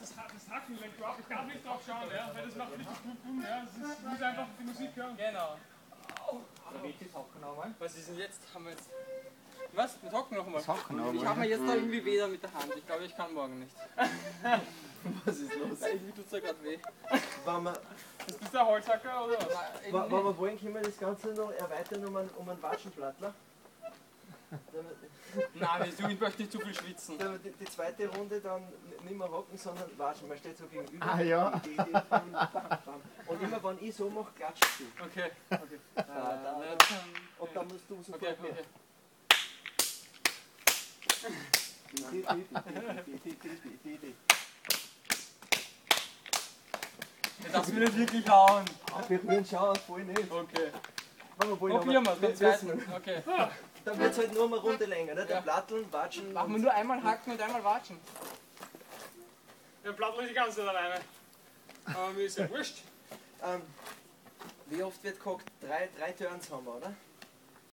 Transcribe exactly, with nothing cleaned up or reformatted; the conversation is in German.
das Hacken lenkt überhaupt. Ich darf nicht drauf schauen, ja, weil das macht richtig bum bum, ja. Das ist, muss einfach die Musik hören. Genau. Was ist denn jetzt? Haben wir jetzt. Was? Mit Hocken noch einmal? Ich habe mir jetzt da irgendwie weh da mit der Hand. Ich glaube, ich kann morgen nicht. Was ist los? Irgendwie tut es ja gerade weh. Wenn wir, Ist das der Holzhacker oder was? wenn wir wollen, können wir das Ganze noch erweitern um einen, um einen Watschenplattler. Nein, ich möchte nicht zu viel schwitzen. Die, die zweite Runde dann nicht mehr hocken, sondern watschen. Man steht so gegenüber. Ah, ja. Die, die, die, bam, bam, bam. Und immer wenn ich so mache, klatscht du. Okay. Okay. Da, da, da. Und dann musst du sofort Okay, mehr. okay. Die, die, die, die, die, die, die. Das will nicht wirklich hauen. Berühren schauen voll nicht. Okay. Wenn wir wollen, Probieren wir aber es. wir wissen. Okay. Dann wird es halt nur eine Runde länger, ne? Der Ja. Platteln, watschen. Machen wir und- nur einmal hacken und einmal watschen. Der Blatt ist die ganze Zeit alleine. Aber mir ist ja wurscht. Ähm, wie oft wird gehockt? Drei, drei Turns haben wir, oder?